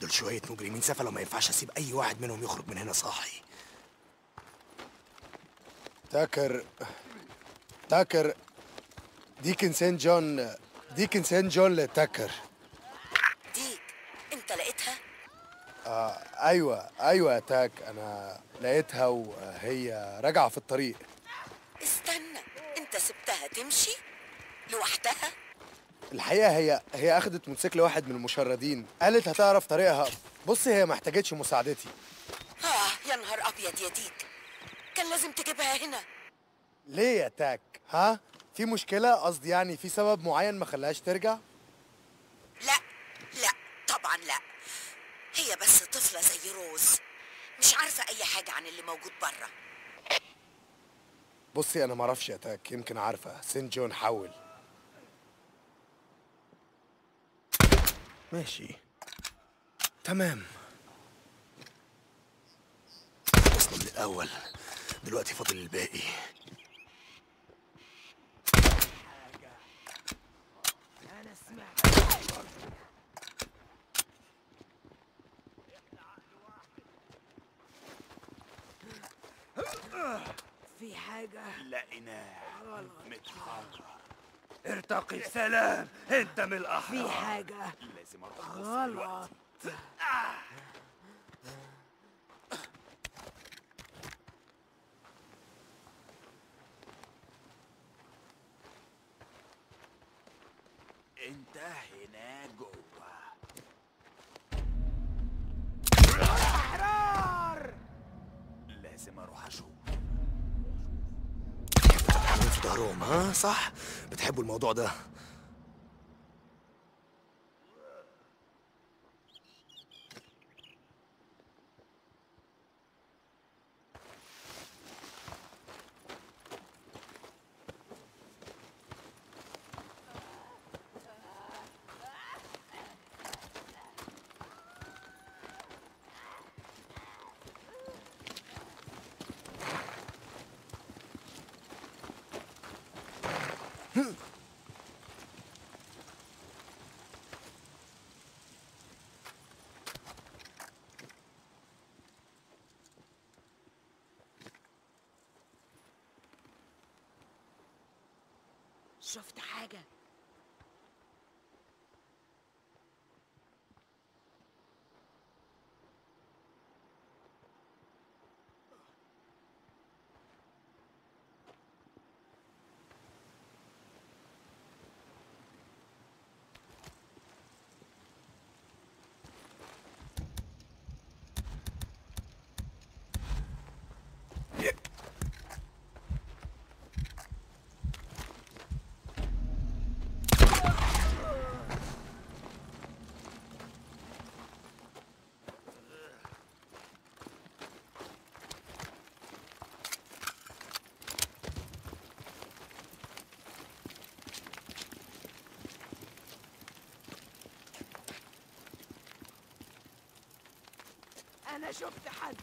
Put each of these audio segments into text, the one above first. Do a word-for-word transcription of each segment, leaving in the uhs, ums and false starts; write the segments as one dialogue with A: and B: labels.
A: دول شوية مجرمين سفلة وما ينفعش اسيب اي واحد منهم يخرج من هنا صاحي.
B: تاكر تاكر ديكن سين جون ديكن سين جون لتاكر.
C: ديك انت لقيتها؟
B: آه ايوه ايوه يا تاك، انا لقيتها وهي راجعه في الطريق.
C: استنى، انت سبتها تمشي لوحدها؟
B: الحقيقه هي هي اخدت موتوسيكل واحد من المشردين، قالت هتعرف طريقها. بصي هي ما احتاجتش مساعدتي.
C: اه يا نهار ابيض يا ديك، كان لازم تجيبها هنا.
B: ليه يا تاك؟ ها؟ في مشكله؟ قصدي يعني في سبب معين ما خلاهاش ترجع؟
C: لا لا طبعا لا، هي بس طفلة زي روز، مش عارفة أي حاجة عن اللي موجود بره.
B: بصي انا ما اعرفش يا تاك، يمكن عارفه. سين جون حول.
A: ماشي تمام، خلصنا من الاول، دلوقتي فاضل الباقي.
D: انا سمعت في حاجة
E: لقيناه متحرر. ارتقي بسلام، انت من الاحرار.
D: في حاجة
E: لازم اروح
D: غلط.
E: انت هنا جوه.
D: احرار.
E: لازم اروح اشوف.
A: عاملين في ظهرهم، ها صح؟ بتحبوا الموضوع ده.
D: شفت حاجة؟ أنا شفت حد.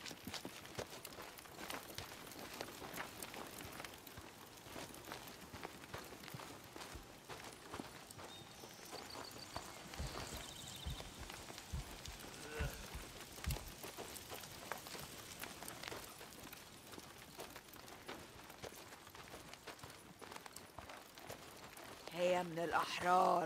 D: هي من الأحرار.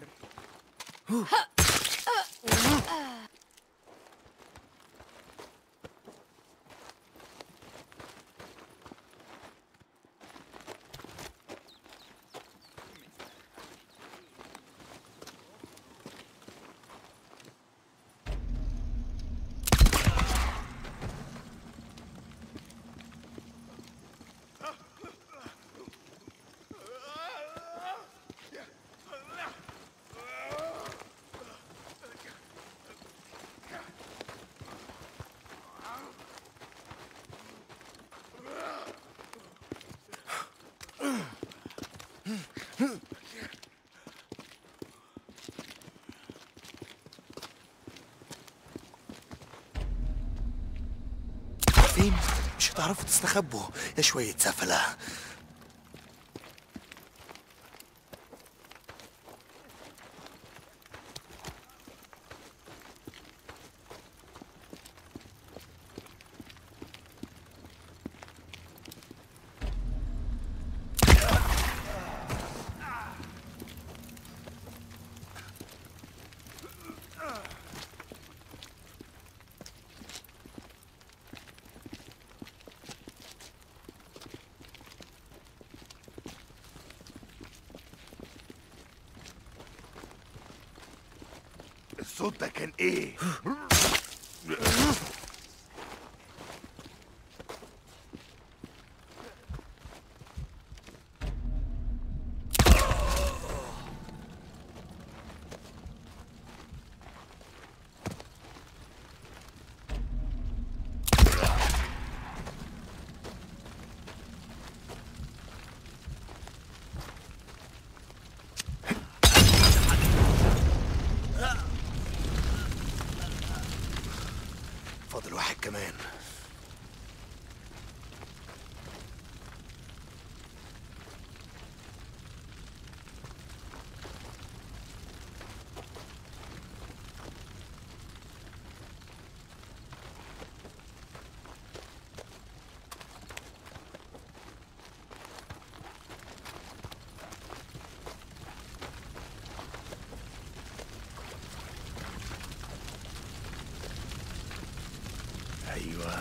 A: فين؟ مش هتعرفوا تستخبوا يا شوية سفلة.
E: الصوت ده كان ايه؟
A: فاضل واحد كمان. ايوه،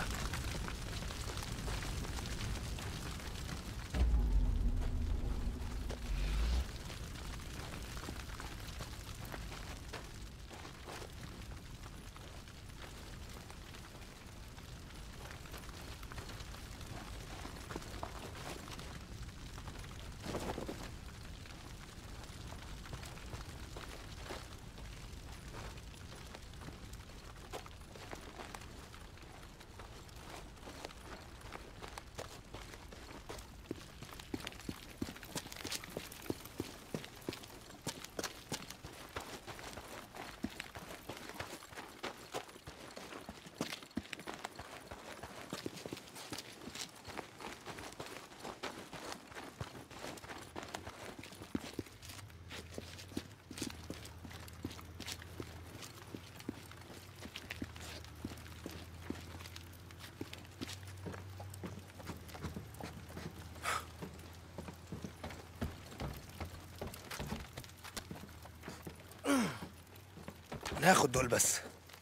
A: ناخد دول بس.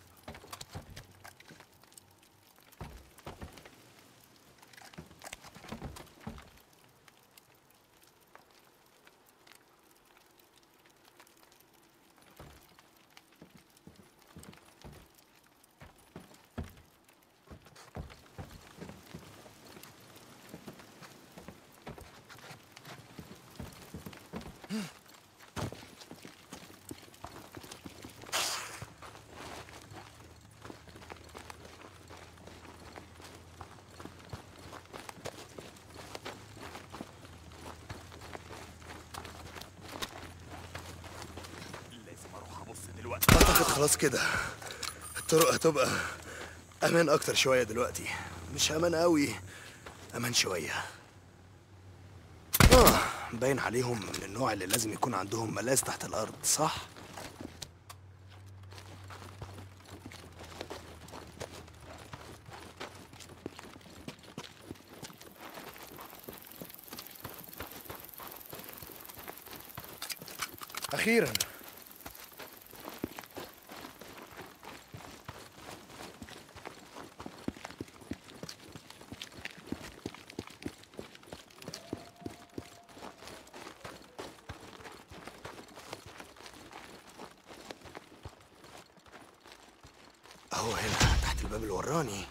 E: لازم اروح ابص دلوقتي.
A: اعتقد خلاص كده الطرق هتبقى امان اكتر شويه دلوقتي. مش امان قوي، امان شويه. اه باين عليهم من النوع اللي لازم يكون عندهم ملاذ تحت الارض، صح؟
B: اخيرا.
A: اهو هنا تحت الباب اللي وراني.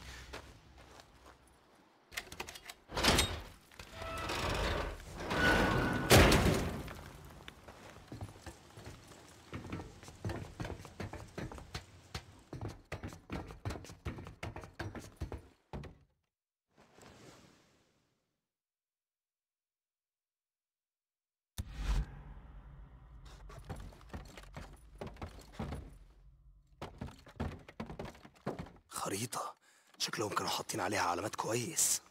A: خريطة شكلهم كانوا حاطين عليها علامات كويس.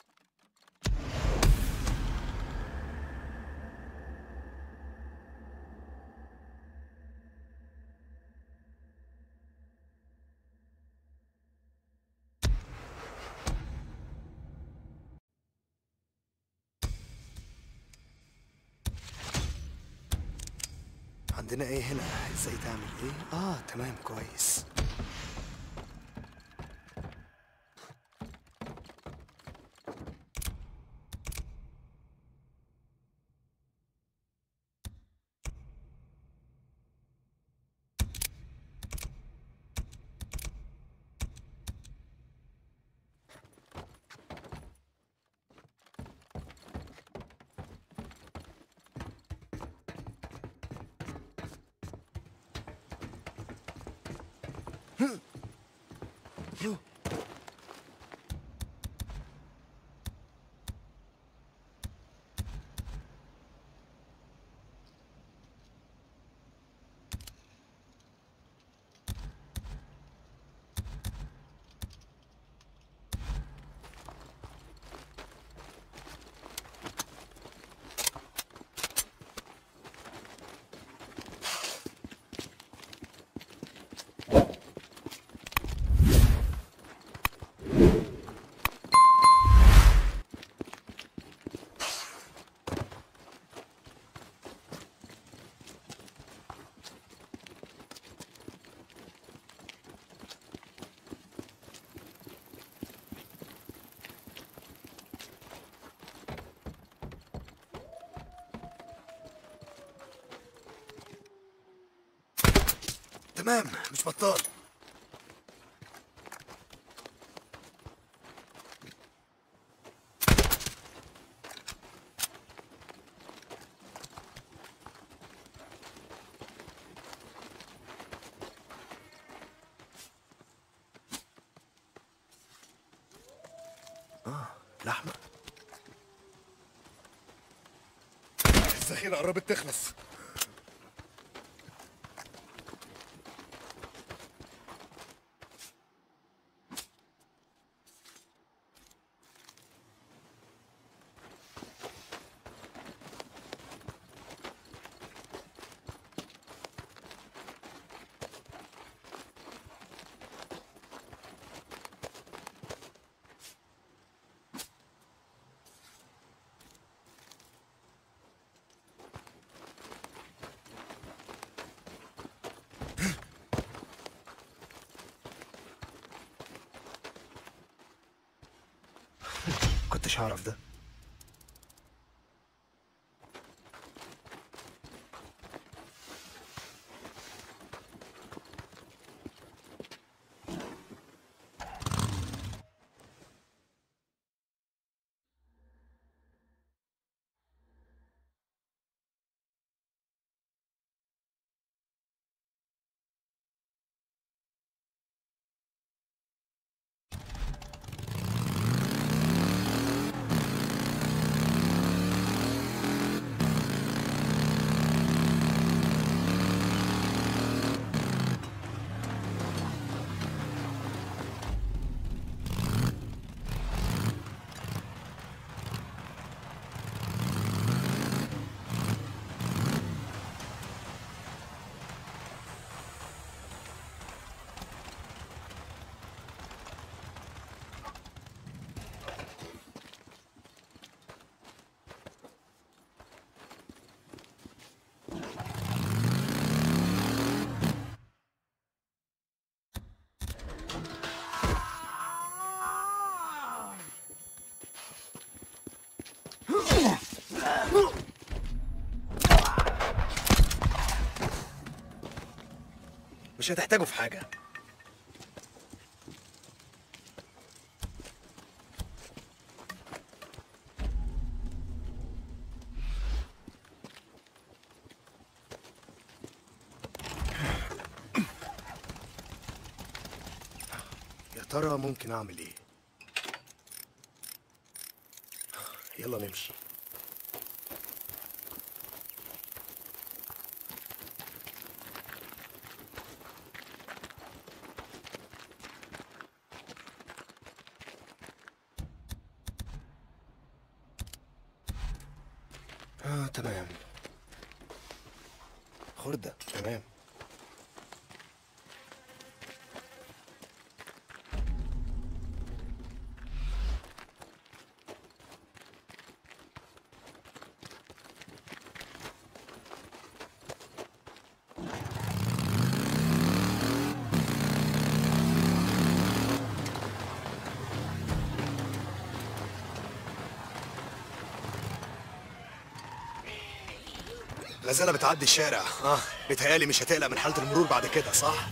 A: عندنا ايه هنا؟ ازاي تعمل ايه؟ اه تمام كويس. تمام، مش بطال. اه لحمة.
B: الذخيرة قربت تخلص.
A: كنتش هعرف ده. مش هتحتاجه في حاجة. يا ترى ممكن أعمل إيه؟ يلا نمشي. آه تمام. خردة تمام. غزالة بتعدي الشارع. اه بيتهيألي مش هتقلق من حالة المرور بعد كده، صح؟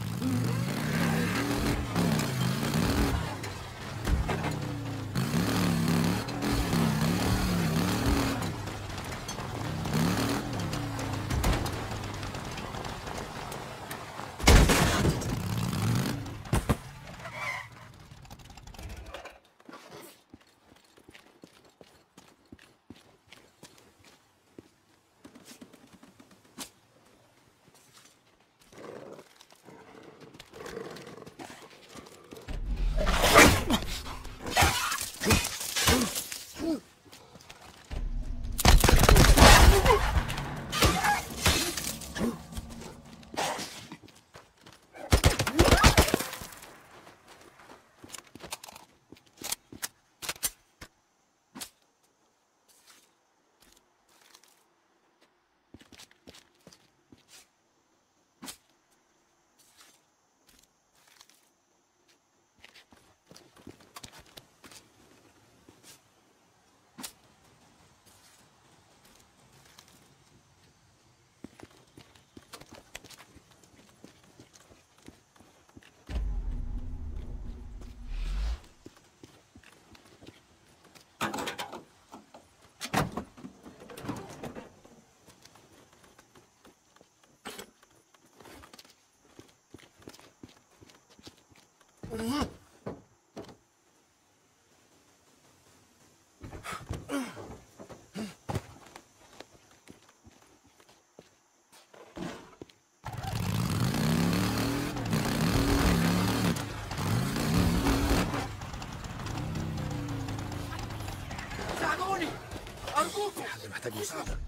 D: ساعدوني ارجوكم.
A: حد محتاج مساعدة.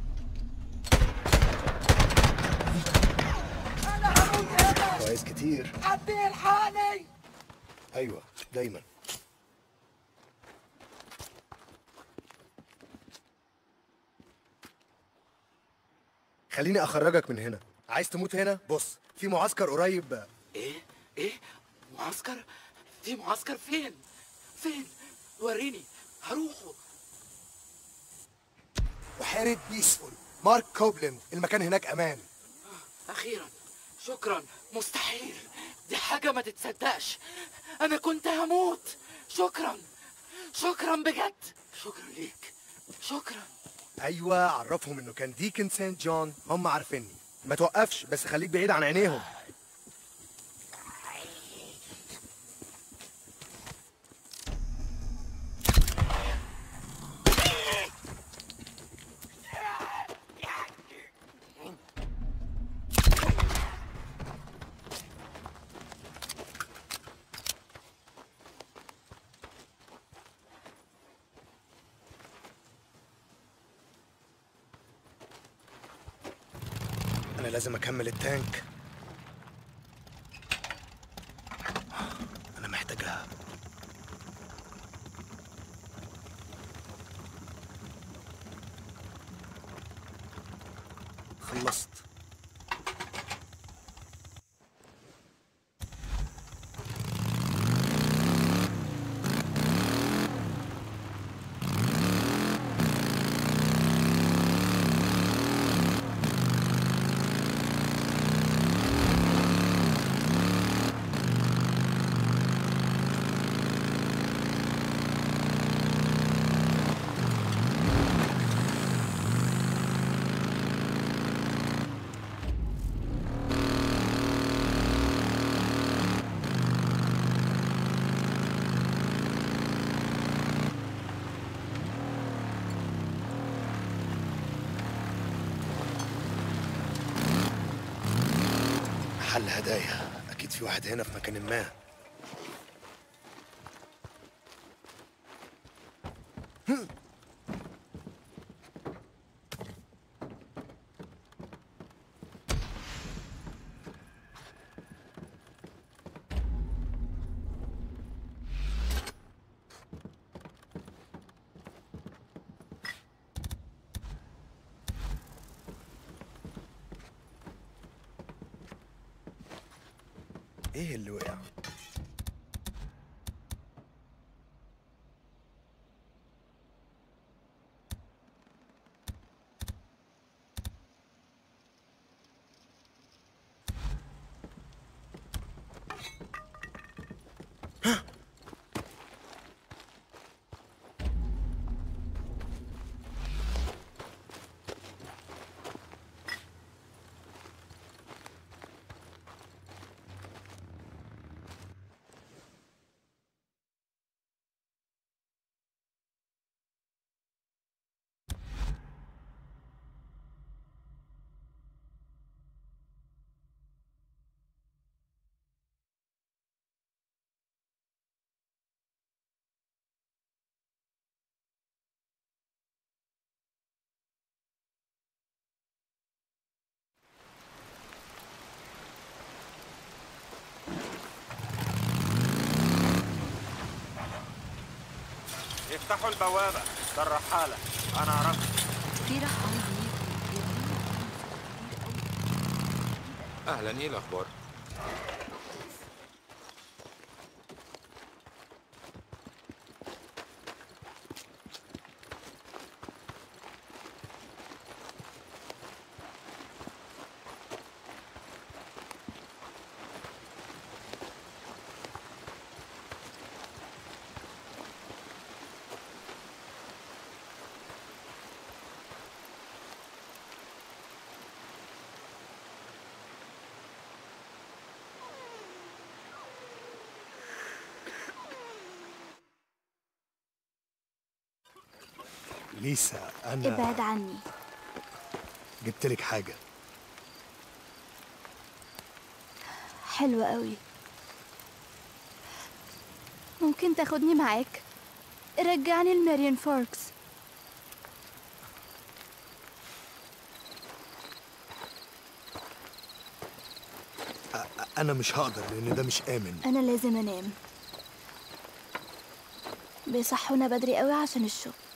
D: انا هموت هنا.
A: كويس كتير.
D: حد يلحقني.
A: أيوة دايما. خليني أخرجك من هنا. عايز تموت هنا؟ بص، في معسكر قريب.
D: ايه ايه معسكر؟ في معسكر فين؟ فين؟ وريني هروحه.
B: بحيرة بيسفول، مارك كوبلند، المكان هناك أمان.
D: اخيرا شكرا. مستحيل، دي حاجة ما تتصدقش. انا كنت هموت. شكرا شكرا بجد. شكرا ليك. شكرا.
B: أيوة، عرفهم إنه كان ديكن سانت جون، هم عارفيني. ما توقفش، بس خليك بعيد عن عينيهم.
A: أنا لازم أكمل التانك. أنا محتاجها. خلصت. محل هدايا، أكيد في واحد هنا في مكان ما. ايه اللي وقع؟
E: افتحوا البوابة. ده الرحالة. أنا عرفت.
F: في رحالة.
G: اهلا، ايه الاخبار؟
A: ليسا انا
F: ابعد عني.
A: جبت لك حاجه.
F: حلوة قوي. ممكن تاخدني معاك؟ رجعني لماريون فوركس.
A: انا مش هقدر لان ده مش امن.
F: انا لازم انام، بيصحونا بدري قوي عشان الشغل.